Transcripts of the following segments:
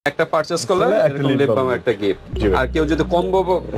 একটা পারচেজ করলে এরকম লিপ বাম একটা গিফট। আর কেউ যদি কম্বো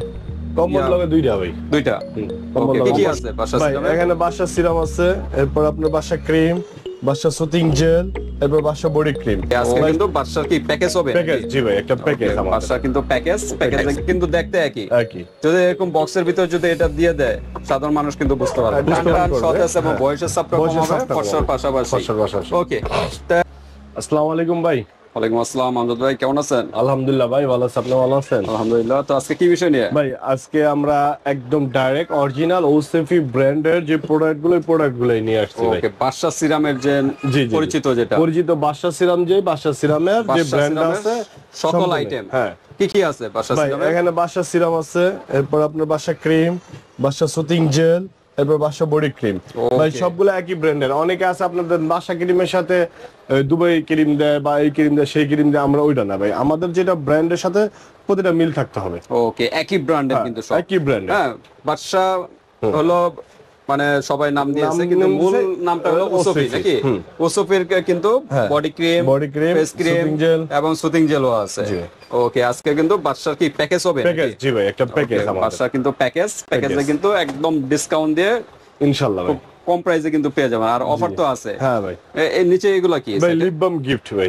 লগে দুইটা ভাই, দুইটা ওকে কি কি আছে বাসা ভাই? সিরামে? এখানে বাসা সিরাম আছে, এরপর আপনার বাসা ক্রিম, বাসা সুতিং জেল, এরপর বাসা বডি ক্রিম। আজকে কিন্তু বাসার কি প্যাকেজ হবে? প্যাকেজ, জি ভাই, একটা প্যাকেজ আমাদের। বাসার কিন্তু প্যাকেজ কিন্তু দেখতে একই। একই। যদি এরকম বক্সের ভিতর যদি এটা দিয়ে দেয় সাধারণ মানুষ কিন্তু বুঝতে পারবে। সতেজ এবং বয়সের চাপটা কম হবে ফর্সার পাশাপাশি। ওকে, আসসালামু আলাইকুম ভাই। ওয়ালাইকুম আসসালাম আমজাদ ভাই, কেমন আছেন? আলহামদুলিল্লাহ ভাই, ভালো আছি। আপনি ভালো আছেন? আলহামদুলিল্লাহ। তো আজকে কি বিষয় নিয়ে? ভাই আজকে আমরা একদম ডাইরেক্ট অরিজিনাল ওসেফি ব্র্যান্ডের যে প্রোডাক্টগুলোই নিয়ে আসছি ভাই। ওকে, বাসা সিরামের যে পরিচিত যেটা পরিচিত বাসা সিরাম, যে বাসা সিরামের যে ব্র্যান্ড আছে সকল আইটেম। হ্যাঁ, কি কি আছে বাসা সিরামে? এখানে বাসা সিরাম আছে, এরপর আপনার বাসা ক্রিম, বাসা সুতিং জেল, এরপর বাসা বডি ক্রিম। ভাই সবগুলো একই ব্র্যান্ডের। অনেকে আছে আপনাদের বাসা ক্রিমের সাথে দুবাই ক্রিম দেয় বা এই ক্রিম দেয় সেই ক্রিম দেয়, আমরা ওইটা না ভাই। আমাদের যেটা ব্র্যান্ডের সাথে প্রতিটা মিল থাকতে হবে। ওকে, একই ব্র্যান্ডের কিন্তু সব একই ব্র্যান্ড। হ্যাঁ, বাসা হলো মানে সবাই নাম দিয়েছে কিন্তু মূল নামটা হলো ওসফি নাকি? ওসফির কিন্তু বডি ক্রিম, ফেস ক্রিম এবং সুতিং জেলও আছে। ওকে, আজকে কিন্তু বাসার কি প্যাকেজ হবে? প্যাকেজ, জি ভাই, একটা প্যাকেজ আমাদের। বাসার কিন্তু প্যাকেজে কিন্তু একদম ডিসকাউন্ট দিয়ে ইনশাআল্লাহ ভাই কম প্রাইসে কিন্তু পেয়ে যাবেন। আর অফার তো আছে। হ্যাঁ ভাই। এর নিচে এগুলা কি ভাই লিপ বাম গিফট ভাই।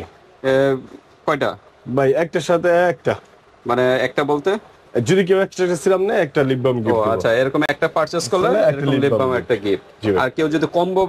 কয়টা ভাই? একটার সাথে একটা, মানে একটা বলতে যদি কেউ এক্সট্রা সিরাম নেয় একটা লিপ বাম গিফট। ও আচ্ছা, এরকম একটা পারচেজ করলে এরকম লিপ বাম একটা গিফট। আর কেউ যদি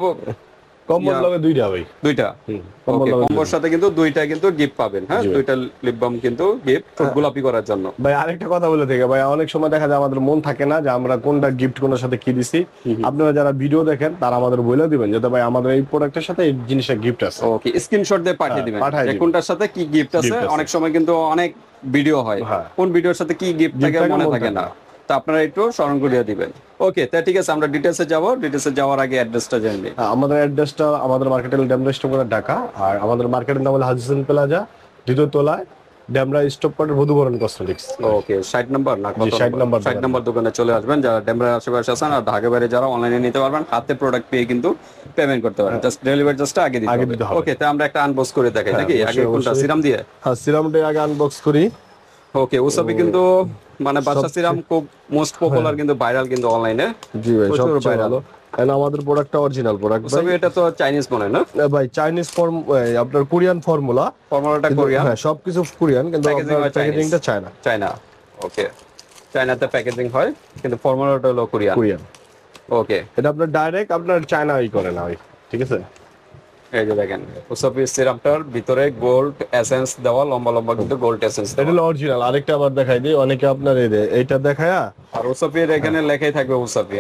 কম্বোর লগে দুইটা ভাই, দুইটা কম্বোর সাথে কিন্তু দুইটা কিন্তু গিফট পাবেন। হ্যাঁ, দুইটা লিপ বাম কিন্তু গিফট গোলাপি করার জন্য। ভাই আরেকটা কথা বলে থেকে ভাই, অনেক সময় দেখা যায় আমাদের মন থাকে না যে আমরা কোনটা গিফট কোনটার সাথে কি দিছি। আপনারা যারা ভিডিও দেখেন তারা আমাদের বলে দিবেন যে ভাই আমাদের এই প্রোডাক্টের সাথে এই জিনিসটা গিফট আছে। ওকে, স্ক্রিনশট দিয়ে পাঠিয়ে দিবেন যে কোনটার সাথে কি গিফট আছে। অনেক সময় কিন্তু অনেক ভিডিও হয়, কোন ভিডিওর সাথে কি গিফট থাকে মনে থাকে না, তা আপনারা একটু স্মরণ করিয়ে দিবেন। ওকে, তা ঠিক আছে, আমরা ডিটেইলসে যাওয়ার আগে অ্যাড্রেসটা জেনে নিই। আমাদের অ্যাড্রেসটা আমাদের মার্কেটের ডেমরা স্টপ করে ঢাকা, আর আমাদের মার্কেটের নাম হলো হাজিসেন প্লাজা, দ্বিতীয় তলায় ডেমরা স্টপ করে মধুবরণ কসমেটিক্স। ওকে, 60 নাম্বার না কত? 60 নাম্বার দোকানে চলে আসবেন যারা ডেমরার আশেপাশে আছেন। আর ঢাকা বাইরে যারা অনলাইনে নিতে পারবেন, হাতে প্রোডাক্ট পেয়ে কিন্তু পেমেন্ট করতে পারবেন। জাস্ট ডেলিভারি জাস্ট আগে দিতে হবে। ওকে, তা আমরা একটা আনবক্স করে দেখাই নাকি? আগে কোনটা সিরাম দিয়ে? হ্যাঁ, সিরামটা আগে আনবক্স করি। ওকে, ওসবি কিন্তু মানে বাসা সিরাম খুব মোস্ট পপুলার কিন্তু ভাইরাল কিন্তু অনলাইনে। জি ভাই, সবচেয়ে ভালো। এন্ড আমাদের প্রোডাক্টটা অরিজিনাল প্রোডাক্ট ভাই। ওসবি এটা তো চাইনিজ মনে না ভাই? চাইনিজ আপনার কোরিয়ান ফর্মুলাটা কোরিয়ান। হ্যাঁ, সবকিছু কোরিয়ান, কিন্তু আপনার প্যাকেজিংটা চায়না। ওকে, চায়নাতে প্যাকেজিং হয় কিন্তু ফর্মুলাটা হলো কোরিয়ান। ওকে, এটা আপনার ডাইরেক্ট আপনার চায়নাই করে না ভাই, ঠিক আছে? এই যে দেখেন ওসবি সিরামটার ভিতরে গোল্ড এসেন্স দেওয়া, লম্বা লম্বা কিন্তু গোল্ড এসেন্স এটা হলো অরিজিনাল। আরেকটা আবার দেখাই দিই, অনেকে আপনার এইটা দেখায়া, আর ওসবির এখানে লেখাই থাকবে ওসবি।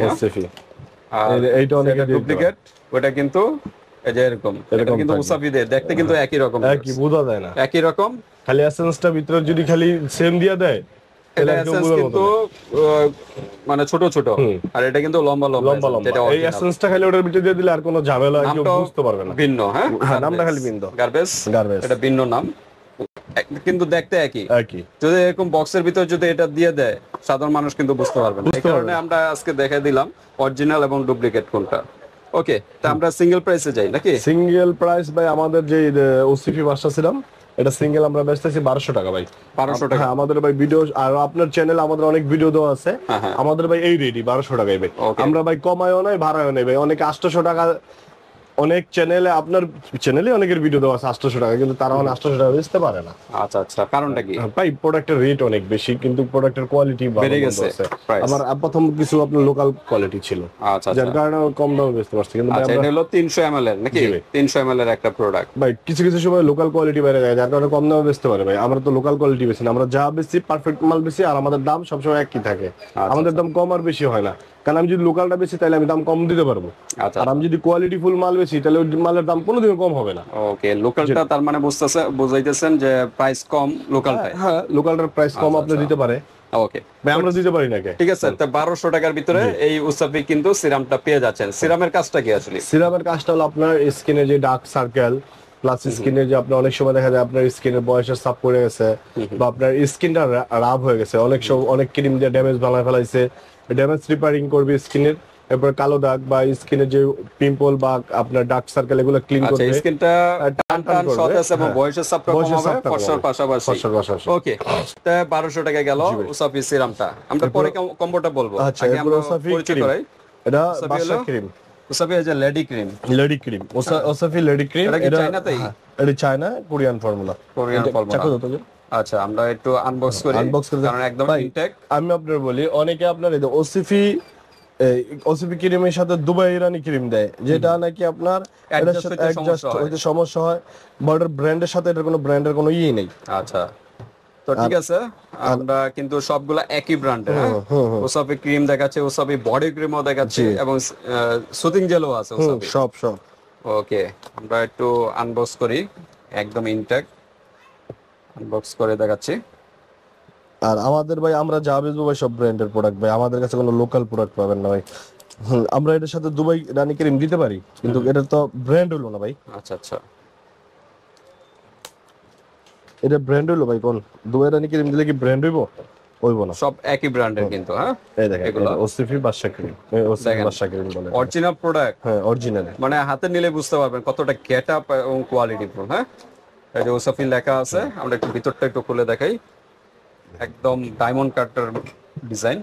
আর এইটা অনেকে ডুপ্লিকেট, ওটা কিন্তু এই যে এরকম কিন্তু ওসবি দিয়ে দেখতে কিন্তু একই রকম, একই বোঝা যায় না, একই রকম। খালি এসেন্সটা ভিতরে যদি খালি সেম দিয়া দেয়, এটা এসেন্স কিন্তু মানে ছোট ছোট, আর এটা কিন্তু লম্বা লম্বা। যেটা এই এসেন্সটা খালি ওটার ভিতরে দিয়ে দিলে আর কোনো ঝামেলা কেউ বুঝতে পারবে না। ভিন্ন, হ্যাঁ, নামটা খালি ভিন্ন, গার্বেজ, এটা ভিন্ন নাম কিন্তু দেখতে একই। যদি এরকম বক্সের ভিতর যদি এটা দিয়ে দেয় সাধারণ মানুষ কিন্তু বুঝতে পারবে না। এই কারণে আমরা আজকে দেখাই দিলাম অরিজিনাল এবং ডুপ্লিকেট কোনটা। ওকে, তা আমরা সিঙ্গেল প্রাইসে যাই নাকি? সিঙ্গেল প্রাইস ভাই, আমাদের যে ওসিপি বাসা ছিলাম এটা সিঙ্গেল আমরা বেচতেছি 1200 টাকা ভাই। 1200 টাকা? আমাদের ভাই ভিডিও, আর আপনার চ্যানেলে আমাদের অনেক ভিডিও দেওয়া আছে। আমাদের ভাই এই রেডি 1200 টাকায় ভাই। আমরা ভাই কমায়ও নাই ভাড়ায়ও নাই ভাই। অনেকে 800 টাকা, অনেক চ্যানেলে আপনার চ্যানেলে অনেকের ভিডিও দেওয়া আছে 800 টাকা, কিন্তু তারা 800 টাকা বেচতে পারে না। আচ্ছা আচ্ছা, কারণটা কি? ভাই প্রোডাক্টের রেট অনেক বেশি, কিন্তু প্রোডাক্টের কোয়ালিটি বেড়ে গেছে। আমার প্রথম কিছু আপনার লোকাল কোয়ালিটি ছিল, যার কারণে কম দামে বেচতে পারছি। কিন্তু আচ্ছা, এটা হলো 300 ml এর নাকি? 300 ml এর একটা প্রোডাক্ট ভাই। কিছু কিছু সময় লোকাল কোয়ালিটি বেড়ে যায়, যার কারণে কম দামে বেচতে পারে ভাই। আমরা তো লোকাল কোয়ালিটি বেশি না, আমরা যা বেশি পারফেক্ট মাল বেশি, আর আমাদের দাম সবসময় একই থাকে। আমাদের দাম কম আর বেশি হয় না, কারণ আমি যদি লোকালটা বেশি তাহলে আমি দাম কম দিতে পারবো। আর আমি যদি কোয়ালিটি ফুল মাল বেশি তাহলে ওই মালের দাম কোনোদিনও কম হবে না। ওকে, লোকালটা তার মানে বুঝাইতেছেন যে প্রাইস কম লোকালটায়। হ্যাঁ, লোকালটার প্রাইস কম আপনি দিতে পারে। ওকে ভাই, আমরা দিতে পারি নাকি? ঠিক আছে, তো 1200 টাকার ভিতরে এই ওসবি কিন্তু সিরামটা পেয়ে যাচ্ছেন। সিরামের কাজটা কি আসলে? সিরামের কাজটা হলো আপনার স্কিনে যে ডার্ক সার্কেল প্লাস স্কিনে যে আপনার অনেক সময় দেখা যায় আপনার স্কিনের বয়সের চাপ পড়ে গেছে, বা আপনার স্কিনটা রাব হয়ে গেছে, অনেক ক্রিম দিয়ে ড্যামেজ বানায় ফেলাইছে, ড্যামেজ রিপেয়ারিং করবে স্কিনের। এরপর কালো দাগ বা স্কিনে যে পিম্পল বা আপনার ডার্ক সার্কেল এগুলো ক্লিন আচ্ছা করবে। স্কিনটা টান টান করবে, সতেজ এবং হ্যাঁ। বয়সের চাপটা বয়সের কমাবে চাপটা ফর্সার কমাবে, পাশাপাশি। ফর্সার পাশাপাশি। ওকে, তা 1200 টাকা গেল উসাফি সিরামটা। আমরা পরে কম্বোটা বলবো, আচ্ছা আগে এরপর আমরা ওসাফি পরিচয় ক্রিম, করাই। এটা ওসাফি বাসা হলো ক্রিম, উসাফি যে লেডি ক্রিম, লেডি ক্রিম, ওসাফি লেডি ক্রিম। এটা কি চায়নাতেই? হ্যাঁ, এটা China Korean formula. Korean formula. চাকু দাও তো যে। আচ্ছা আমরা একটু আনবক্স করি, আনবক্স করে কারণ একদম ভাই, ইনটেক। আমি আপনার বলি অনেকে আপনার এই ওসিফি ক্রিমের সাথে দুবাই ইরানি ক্রিম দেয়, যেটা নাকি আপনার এটার সাথে অ্যাডজাস্ট হইতে সমস্যা হয়। বর্ডার ব্র্যান্ডের সাথে এটার কোনো ব্র্যান্ডের কোনো নেই। আচ্ছা তো ঠিক আছে, আমরা কিন্তু সবগুলা একই ব্র্যান্ডের। ওসাফি ক্রিম দেখাচ্ছে, ওসাফি বডি ক্রিমও দেখাচ্ছে এবং সুতিং জেলও আছে ওসাফি। সব। ওকে, আমরা একটু আনবক্স করি, একদম ইনটেক আনবক্স করে দেখাচ্ছি। আর আমাদের ভাই আমরা যা বেচবো ভাই সব ব্র্যান্ডের প্রোডাক্ট ভাই, আমাদের কাছে কোনো লোকাল প্রোডাক্ট পাবেন না ভাই। আমরা এটার সাথে দুবাই রানী ক্রিম দিতে পারি, কিন্তু এটা তো ব্র্যান্ড হলো না ভাই। আচ্ছা আচ্ছা, এটা ব্র্যান্ড হলো ভাই, কোন দুবাই রানী ক্রিম দিলে কি ব্র্যান্ড হইব না। সব একই ব্র্যান্ডের কিন্তু। হ্যাঁ এই দেখেন এগুলো ওসিফি বাদশা ক্রিম, ওসিফি বাদশা ক্রিম বলে অরিজিনাল প্রোডাক্ট। হ্যাঁ অরিজিনাল, মানে হাতে নিলে বুঝতে পারবেন কতটা গেট আপ এবং কোয়ালিটি ফুল। হ্যাঁ, এই যে ওসাফি লেখা আছে, আমরা একটু ভিতরটা একটু খুলে দেখাই। একদম ডায়মন্ড কাটার ডিজাইন।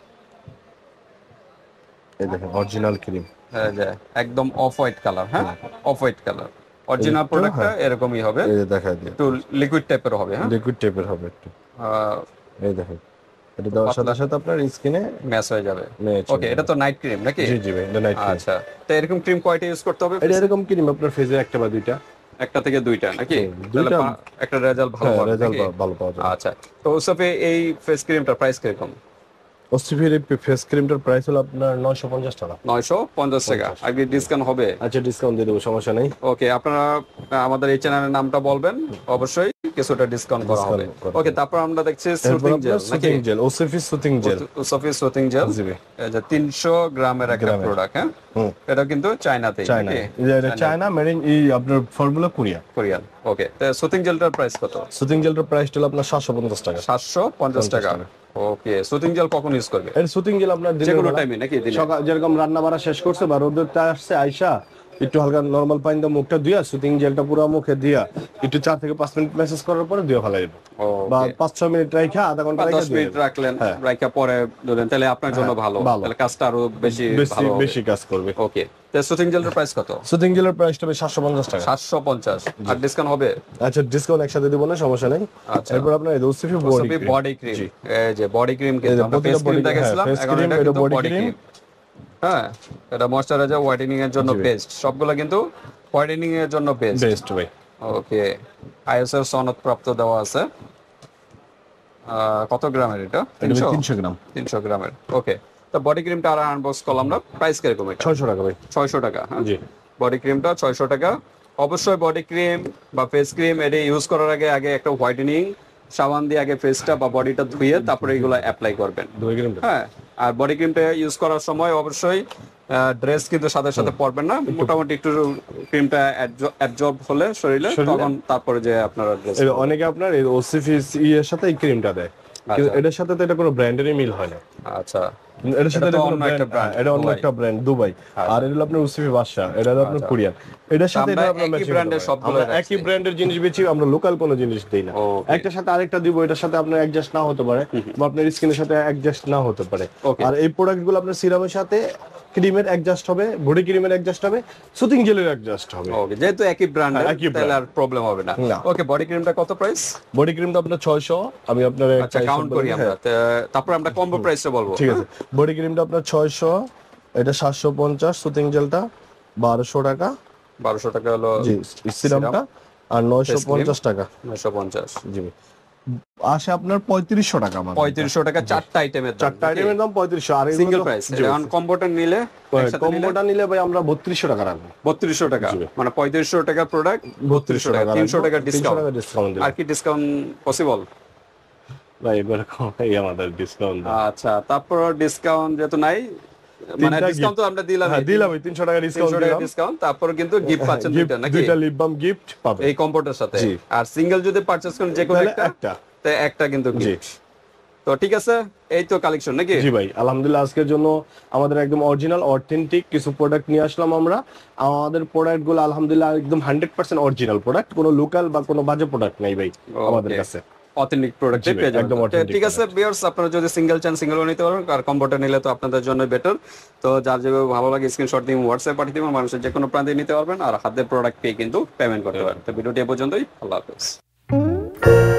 এই দেখেন অরিজিনাল ক্রিম, হ্যাঁ যে একদম অফ হোয়াইট কালার। হ্যাঁ অফ হোয়াইট কালার, অরিজিনাল প্রোডাক্টটা এরকমই হবে, এই যে দেখা দিই একটু লিকুইড টাইপের হবে। হ্যাঁ লিকুইড টাইপের হবে একটু। এই দেখেন এটা দেওয়ার সাথে সাথে আপনার স্কিনে ম্যাচ হয়ে যাবে। ওকে, এটা তো নাইট ক্রিম নাকি? জি জি ভাই, এটা নাইট ক্রিম। আচ্ছা, তো এরকম ক্রিম কয়টা ইউজ করতে হবে? এটা এরকম ক্রিম আপনার ফেজে একটা বা দুইটা, একটা থেকে দুইটা নাকি? তাহলে দুইটা একটা রেজাল্ট ভালো পাবে রেজাল্ট নাকি? ভালো পাওয়া যায়। আচ্ছা, তো ওসাফি এই ফেস ক্রিমটার প্রাইস কিরকম? ওসিফির ফেস ক্রিমটার প্রাইস হলো আপনার 950 টাকা। 950 টাকা। আগে ডিসকাউন্ট হবে? আচ্ছা ডিসকাউন্ট দিয়ে দেবো, সমস্যা নেই। ওকে, আপনারা আমাদের এই চ্যানেলের নামটা বলবেন, অবশ্যই কিছুটা ডিসকাউন্ট করা হবে। ওকে, তারপর আমরা দেখছি সুতিং জেল নাকি? সুতিং জেল, ওসিফি সুতিং জেল, ওসাফি সুতিং জেল। এই যে 300 গ্রামের একটা প্রোডাক্ট। হ্যাঁ এটা কিন্তু চায়নাতেই চায়না, নাকি? এটা চায়না মেড ইন আপনার ফর্মুলা কোরিয়া। কোরিয়ান। ওকে, তো সুতিং জেলটার প্রাইস কত? সুতিং জেলটার প্রাইস হলো আপনার 750 টাকা। 750 টাকা। ওকে, সুতিং জেল কখন ইউজ করবে? এর সুতিং জেল আপনার যে কোনো টাইমে নাকি? দিনে? সকাল যেরকম রান্না বাড়া শেষ করছে বা রোদটা আসছে আইসা একটু হালকা নরমাল পানি দিয়ে মুখটা ধুইয়া সুতিং জেলটা পুরো মুখে দিয়া একটু 4 থেকে 5 মিনিট মেসেজ করার পরে ধুয়ে ফেলাই দেব, বা 5-6 মিনিট রাখা আধা ঘন্টা রাখা 10 মিনিট রাখলেন, রাখা পরে ধরেন, তাহলে আপনার জন্য ভালো, তাহলে কাজটা আরো বেশি ভালো হবে, বেশি কাজ করবে। ওকে, তো সুতিং জেলের প্রাইস কত? সুতিং জেলের প্রাইসটা হবে 750 টাকা। 750। আর ডিসকাউন্ট হবে? আচ্ছা ডিসকাউন্ট একসাথে দেব না, সমস্যা নেই। আচ্ছা, এরপর আপনার এই ওসিফি বডি ক্রিম, এই যে বডি ক্রিম কিন্তু আমরা ফেস ক্রিম দেখাইছিলাম, এখন এটা কিন্তু বডি ক্রিম। হ্যাঁ, এটা ময়শ্চারাইজার হোয়াইটেনিং এর জন্য বেস্ট, সবগুলো কিন্তু হোয়াইটেনিং এর জন্য বেস্ট ভাই। ওকে, আইএসও সনদ প্রাপ্ত দেওয়া আছে। কত গ্রামের এটা? 300 গ্রাম। 300 গ্রামের। ওকে, তো বডি ক্রিমটা আর আনবক্স করলাম না, প্রাইস কিরকম এটা? 600 টাকা ভাই। 600 টাকা। হ্যাঁ জি, বডি ক্রিমটা 600 টাকা। অবশ্যই বডি ক্রিম বা ফেস ক্রিম এটা ইউজ করার আগে একটা হোয়াইটেনিং সাবান দিয়ে আগে ফেসটা বা বডিটা ধুয়ে তারপরে এগুলো অ্যাপ্লাই করবেন। হ্যাঁ, আর বডি ক্রিমটা ইউজ করার সময় অবশ্যই ড্রেস কিন্তু সাথে সাথে পরবেন না, মোটামুটি একটু ক্রিমটা অ্যাবজর্ব হলে শরীরে, তখন তারপরে যে আপনারা ড্রেস। অনেকে আপনার এই ওসিফি এর সাথে এই ক্রিমটা দেয়, কিন্তু এটার সাথে তো এটা কোনো ব্র্যান্ডেরই মিল হয় না। আচ্ছা, এটার সাথে এটা এটা তো কোনো অন্য একটা ব্র্যান্ড, brand, এটা অন্য দুবাই। একটা ব্র্যান্ড দুবাই, আর এটা হলো আপনার ওসিফি বাদশা, এটা হলো আপনার কোরিয়ান। এটার সাথে আমরা এটা আপনার একই ম্যাচিং ব্র্যান্ডের হবে। সবগুলো আমরা একই ব্র্যান্ডের জিনিস বেচি, আমরা লোকাল কোনো জিনিস দেই না। Okay. একটার সাথে আরেকটা দিব, এটার সাথে আপনার অ্যাডজাস্ট না হতে পারে, বা আপনার স্কিনের সাথে অ্যাডজাস্ট না হতে পারে। Okay. আর এই প্রোডাক্টগুলো আপনার সিরামের সাথে ক্রিমের অ্যাডজাস্ট হবে, বডি ক্রিমের অ্যাডজাস্ট হবে, সুতিং জেলের অ্যাডজাস্ট হবে। ওকে, যেহেতু একই ব্র্যান্ড, একই তাহলে আর প্রবলেম হবে না। না। ওকে, বডি ক্রিমটা কত প্রাইস? বডি ক্রিমটা আপনার 600, আমি আপনার আচ্ছা, কাউন্ট করি আমরা, তারপর আমরা কম্বো প্রাইসটা বলবো। ঠিক আছে। বডি ক্রিমটা আপনার 600, এটা 750, সুতিং জেলটা 1200 টাকা। 1200 টাকা হলো জি, সিরামটা, আর 950 টাকা। 950। জি, আসে আপনার 3500 টাকা। মানে 3500 টাকা চারটা আইটেমের দাম। চারটা আইটেমের দাম 3500, আর সিঙ্গেল প্রাইস। এখন কম্বোটা নিলে, কম্বোটা নিলে ভাই আমরা 3200 টাকা রাখবো। 3200 টাকা, মানে 3500 টাকা প্রোডাক্ট, 3200 টাকা, 300 টাকা ডিসকাউন্ট। আর কি ডিসকাউন্ট পসিবল? ভাই এবার এই আমাদের ডিসকাউন্ট। আচ্ছা, তারপর ডিসকাউন্ট যেহেতু নাই, মানে ডিসকাউন্ট তো আমরা দিলাম, হ্যাঁ দিলাম, 300 টাকা ডিসকাউন্ট দিলাম। ডিসকাউন্ট, তারপর কিন্তু গিফট পাচ্ছেন দুইটা নাকি? দুইটা লিপ বাম গিফট পাবে এই কম্বোটার সাথে। আর সিঙ্গেল যদি পারচেজ করেন যে কোনো একটা, তো একটা কিন্তু গিফট। তো ঠিক আছে, এই তো কালেকশন নাকি? জি ভাই, আলহামদুলিল্লাহ আজকের জন্য আমাদের একদম অরিজিনাল অথেন্টিক কিছু প্রোডাক্ট নিয়ে আসলাম আমরা। আমাদের প্রোডাক্ট গুলো আলহামদুলিল্লাহ একদম 100% অরিজিনাল প্রোডাক্ট, কোনো লোকাল বা কোনো বাজে প্রোডাক্ট নাই ভাই আমাদের কাছে। অথেন্টিক প্রোডাক্টই পেয়ে যাবেন। একদম authentic ঠিক আছে ভিউয়ার্স, আপনারা যদি সিঙ্গেল চান সিঙ্গেলও নিতে পারবেন, আর কম্বোটা নিলে তো আপনাদের জন্য বেটার। তো যার যেভাবে ভালো লাগে স্ক্রিনশট দিয়ে হোয়াটসঅ্যাপ পাঠিয়ে দিবেন, মানুষের যে কোনো প্রান্তে নিতে পারবেন, আর হাতে প্রোডাক্ট পেয়ে কিন্তু পেমেন্ট করতে পারবেন। তো ভিডিওটি এ পর্যন্তই, আল্লাহ হাফেজ।